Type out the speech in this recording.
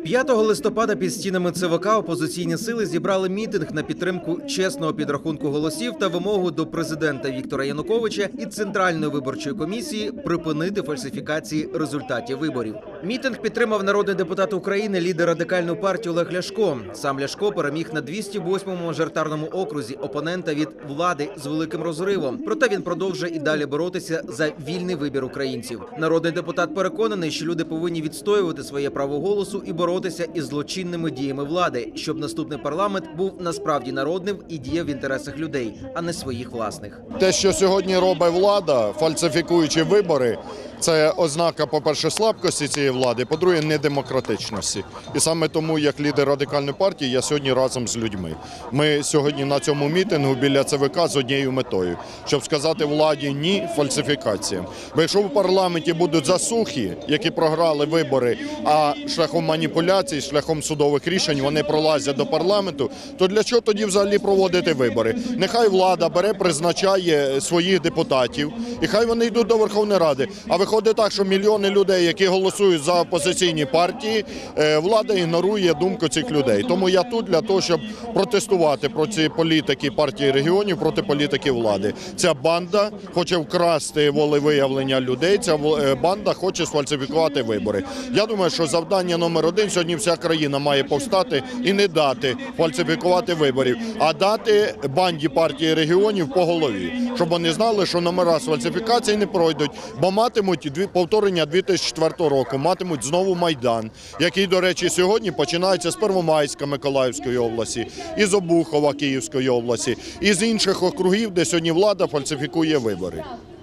5 листопада під стінами ЦВК опозиційні сили зібрали мітинг на підтримку чесного підрахунку голосів та вимогу до президента Віктора Януковича і Центральної виборчої комісії припинити фальсифікації результатів виборів. Мітинг підтримав народний депутат України, лідер Радикальної партії Олег Ляшко. Сам Ляшко переміг на 208-му мажоритарному окрузі опонента від влади з великим розривом. Проте він продовжує і далі боротися за вільний вибір українців. Народний депутат переконаний, що люди повинні відстоювати своє право голосу і боротися із злочинними діями влади, щоб наступний парламент був насправді народним і діяв в інтересах людей, а не своїх власних. Те, що сьогодні робить влада, фальсифікуючи вибори, це ознака, по-перше, слабкості цієї влади, по-друге, недемократичності. І саме тому, як лідер Радикальної партії, я сьогодні разом з людьми. Ми сьогодні на цьому мітингу біля ЦВК з однією метою, щоб сказати владі «ні» фальсифікаціям. Бо якщо в парламенті будуть засухи, які програли вибори, а шляхом маніпуляцій, шляхом судових рішень вони пролазять до парламенту, то для чого тоді взагалі проводити вибори? Нехай влада бере, призначає своїх депутатів, і хай вони йдуть до Верховної Ради. А виходить так, що мільйони людей, які голосують за опозиційні партії, влада ігнорує думку цих людей. Тому я тут для того, щоб протестувати проти політики партії регіонів, проти політики влади. Ця банда хоче вкрасти волевиявлення людей, ця банда хоче сфальсифікувати вибори. Я думаю, що завдання номер один сьогодні вся країна має повстати і не дати фальсифікувати виборів, а дати банді партії регіонів по голові, щоб вони знали, що номера з фальсифікації не пройдуть, бо матимуть повторення 2004 року, матимуть знову Майдан, який, до речі, сьогодні починається з Первомайська Миколаївської області, із Обухова Київської області, і з інших округів, де сьогодні влада фальсифікує вибори.